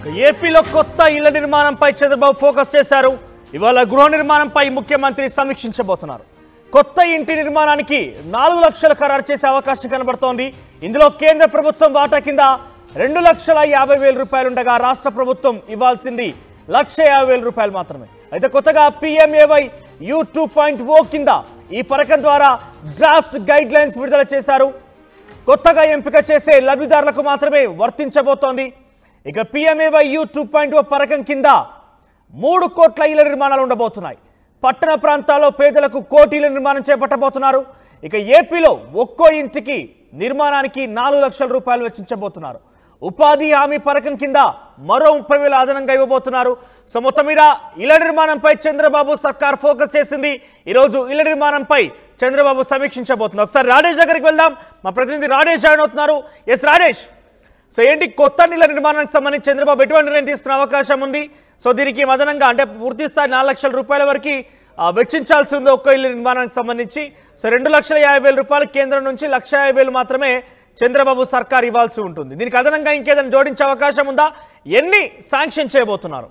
ఏపీలో కొత్త ఇళ్ల నిర్మాణంపై చంద్రబాబు ఫోకస్ చేశారు. ఇవాళ గృహ నిర్మాణంపై ముఖ్యమంత్రి సమీక్షించబోతున్నారు. కొత్త ఇంటి నిర్మాణానికి 4 లక్షలు ఖరారు చేసే అవకాశం కనబడుతోంది. ఇందులో కేంద్ర ప్రభుత్వం వాటా కింద 2,50,000 రూపాయలు ఉండగా రాష్ట్ర ప్రభుత్వం ఇవ్వాల్సింది 1,50,000 రూపాయలు మాత్రమే. అయితే కొత్తగా PMAY U 2.0 కింద ఈ పథకం ద్వారా డ్రాఫ్ట్ గైడ్ లైన్స్ విడుదల చేశారు. కొత్తగా ఎంపిక చేసే లబ్ధిదారులకు మాత్రమే వర్తించబోతోంది. ఇక PMAY U 2.0 పథకం కింద 3 కోట్ల ఇళ్ల నిర్మాణాలు ఉండబోతున్నాయి. పట్టణ ప్రాంతాల్లో పేదలకు కోటి ఇళ్ల నిర్మాణం చేపట్టబోతున్నారు. ఇక ఏపీలో ఒక్కో ఇంటికి నిర్మాణానికి 4 లక్షల రూపాయలు వెచ్చించబోతున్నారు. ఉపాధి హామీ పథకం కింద మరో 30,000 అదనంగా ఇవ్వబోతున్నారు. సో మొత్తం మీద ఇళ్ల నిర్మాణంపై చంద్రబాబు సర్కార్ ఫోకస్ చేసింది. ఈరోజు ఇళ్ల నిర్మాణంపై చంద్రబాబు సమీక్షించబోతున్నారు. ఒకసారి రాజేష్ దగ్గరికి వెళ్దాం. మా ప్రతినిధి రాజేష్ జాయిన్ అవుతున్నారు. ఎస్ రాజేష్, సో ఏంటి కొత్త ఇళ్ల నిర్మాణానికి సంబంధించి చంద్రబాబు ఎటువంటి నిర్ణయం తీసుకునే అవకాశం ఉంది? సో దీనికి అదనంగా అంటే పూర్తి స్థాయి 4 లక్షల రూపాయల వరకు వెచ్చించాల్సి ఉంది ఒక్కో ఇళ్ల నిర్మాణానికి సంబంధించి. సో 2,50,000 రూపాయలు కేంద్రం నుంచి 1,50,000 మాత్రమే చంద్రబాబు సర్కార్ ఇవ్వాల్సి ఉంటుంది. దీనికి అదనంగా ఇంకేదైనా జోడించే అవకాశం ఉందా? ఎన్ని శాంక్షన్ చేయబోతున్నారు?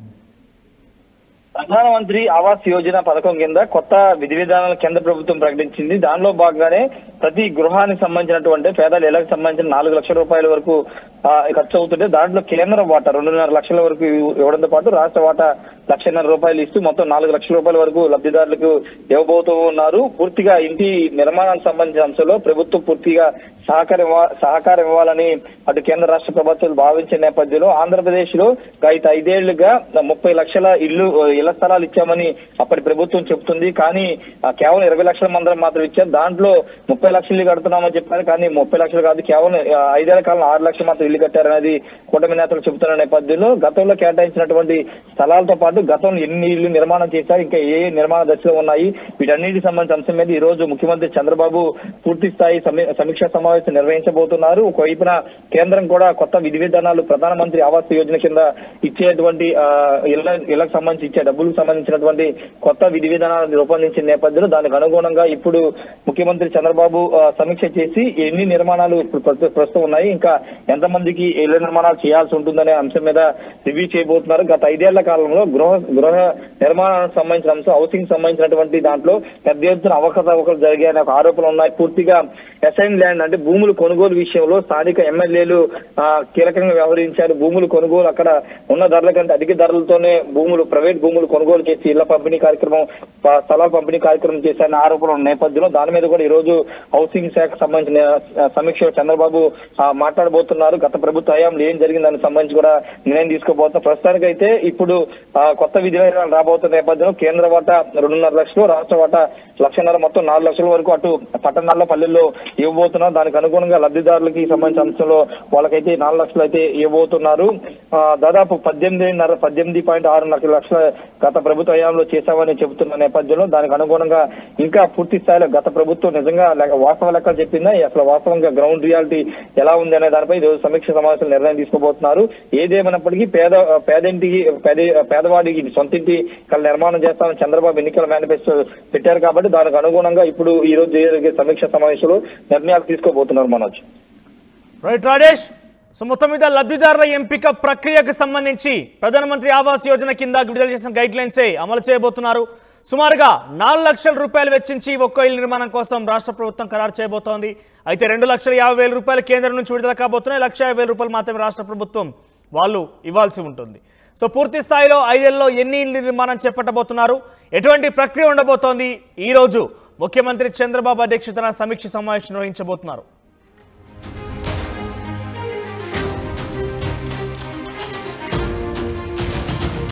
ప్రధానమంత్రి ఆవాస్ యోజన పథకం కింద కొత్త విధి విధానాలు కేంద్ర ప్రభుత్వం ప్రకటించింది. దానిలో భాగంగానే ప్రతి గృహానికి సంబంధించినటువంటి పేదల ఇళ్లకు సంబంధించిన 4 లక్షల రూపాయల వరకు ఖర్చు అవుతుంటే దాంట్లో కేంద్ర వాటా 2.5 లక్షల వరకు ఇవ్వడంతో పాటు రాష్ట్ర వాటా 1,50,000 రూపాయలు ఇస్తూ మొత్తం 4 లక్షల రూపాయల వరకు లబ్ధిదారులకు ఇవ్వబోతూ ఉన్నారు. పూర్తిగా ఇంటి నిర్మాణానికి సంబంధించిన అంశంలో ప్రభుత్వం పూర్తిగా సహకారం ఇవ్వాలని అటు కేంద్ర రాష్ట్ర ప్రభుత్వాలు భావించిన నేపథ్యంలో ఆంధ్రప్రదేశ్ లో గత 5 ఏళ్లుగా 30 లక్షల ఇళ్ల స్థలాలు ఇచ్చామని అప్పటి ప్రభుత్వం చెబుతుంది. కానీ కేవలం 20 లక్షల మందిరం మాత్రం ఇచ్చారు. దాంట్లో 30 లక్షలు కడుతున్నామని చెప్పారు. కానీ 30 లక్షలు కాదు, కేవలం 5 ఏళ్ల కాలంలో 6 లక్షలు మాత్రం ఇల్లు కట్టారనేది కూటమి నేతలు చెబుతున్న నేపథ్యంలో గతంలో కేటాయించినటువంటి స్థలాలతో పాటు గతంలో ఎన్ని ఇళ్లు నిర్మాణం చేశారు, ఇంకా ఏ నిర్మాణ దశలో ఉన్నాయి, వీటన్నిటికి సంబంధించిన అంశం మీద ఈ రోజు ముఖ్యమంత్రి చంద్రబాబు పూర్తి స్థాయి సమీక్షా సమావేశం నిర్వహించబోతున్నారు. ఒకవైపున కేంద్రం కూడా కొత్త విధి విధానాలు ప్రధానమంత్రి ఆవాస్ యోజన కింద ఇచ్చేటువంటి ఇళ్లకు సంబంధించి ఇచ్చే డబ్బులకు సంబంధించినటువంటి కొత్త విధి విధానాలను రూపొందించిన నేపథ్యంలో దానికి అనుగుణంగా ఇప్పుడు ముఖ్యమంత్రి చంద్రబాబు సమీక్ష చేసి ఎన్ని నిర్మాణాలు ఇప్పుడు ప్రస్తుతం ఉన్నాయి, ఇంకా ఎంతమందికి ఇళ్ల నిర్మాణాలు చేయాల్సి ఉంటుందనే అంశం మీద రివ్యూ చేయబోతున్నారు. గత 5 ఏళ్ల కాలంలో గృహ నిర్మాణానికి సంబంధించిన అంశం, హౌసింగ్ సంబంధించినటువంటి దాంట్లో పెద్ద ఎత్తున అవకతవకలు జరిగాయనే ఒక ఆరోపణలు ఉన్నాయి. పూర్తిగా అసైన్ ల్యాండ్ అంటే భూములు కొనుగోలు విషయంలో స్థానిక ఎమ్మెల్యేలు కీలకంగా వ్యవహరించారు. భూములు కొనుగోలు అక్కడ ఉన్న ధరల కంటే అధిక ధరలతోనే ప్రైవేట్ భూములు కొనుగోలు చేసి ఇళ్ల పంపిణీ కార్యక్రమం, స్థలాల పంపిణీ కార్యక్రమం చేశారనే ఆరోపణలు ఉన్న నేపథ్యంలో దాని మీద కూడా ఈ రోజు హౌసింగ్ శాఖకు సంబంధించిన సమీక్షలో చంద్రబాబు మాట్లాడబోతున్నారు. గత ప్రభుత్వ హయాంలో ఏం జరిగింది దానికి సంబంధించి కూడా నిర్ణయం తీసుకోబోతున్నారు. ప్రస్తుతానికి అయితే ఇప్పుడు కొత్త విధి విధానాలు రాబోతున్న నేపథ్యంలో కేంద్ర వాటా 2.5 లక్షలు, రాష్ట్ర వాటా 1,50,000 మొత్తం 4 లక్షల వరకు అటు పట్టణాల్లో పల్లెల్లో ఇవ్వబోతున్నారు. దానికి అనుగుణంగా లబ్ధిదారులకి సంబంధించిన అంశంలో వాళ్ళకైతే 4 లక్షలు అయితే ఇవ్వబోతున్నారు. దాదాపు 18.6 లక్షల గత ప్రభుత్వ హయాంలో చేశామని చెబుతున్న నేపథ్యంలో దానికి అనుగుణంగా ఇంకా పూర్తి స్థాయిలో గత ప్రభుత్వం నిజంగా వాస్తవ లెక్కలు చెప్పిందా, అసలు వాస్తవంగా గ్రౌండ్ రియాలిటీ ఎలా ఉంది అనే దానిపై ఈరోజు సమీక్ష సమావేశం నిర్ణయం తీసుకోబోతున్నారు. ఏదేమైనప్పటికీ పేదవాడికి సొంతింటి నిర్మాణం చేస్తామని చంద్రబాబు ఎన్నికల మేనిఫెస్టో పెట్టారు. కాబట్టి దానికి అనుగుణంగా ఇప్పుడు ఈ రోజు జరిగే సమీక్ష సమావేశంలో నిర్ణయాలు తీసుకోబోతున్నారు. మనోజ్. రైట్ రాజేష్, సో మొత్తం మీద లబ్ధిదారుల ఎంపిక ప్రక్రియకు సంబంధించి ప్రధానమంత్రి ఆవాస్ యోజన కింద విడుదల చేసిన గైడ్ లైన్సే అమలు చేయబోతున్నారు. సుమారుగా 4 లక్షల రూపాయలు వెచ్చించి ఒక్కో ఇళ్ల నిర్మాణం కోసం రాష్ట్ర ప్రభుత్వం ఖరారు చేయబోతోంది. అయితే 2,50,000 రూపాయలు కేంద్రం నుంచి విడుదల కాబోతున్నాయి. 1,50,000 రూపాయలు మాత్రమే రాష్ట్ర ప్రభుత్వం వాళ్ళు ఇవ్వాల్సి ఉంటుంది. సో పూర్తి స్థాయిలో 5 ఏళ్లలో ఎన్ని ఇళ్ల నిర్మాణం చేపట్టబోతున్నారు, ఎటువంటి ప్రక్రియ ఉండబోతోంది, ఈ రోజు ముఖ్యమంత్రి చంద్రబాబు అధ్యక్షతన సమీక్ష సమావేశం నిర్వహించబోతున్నారు.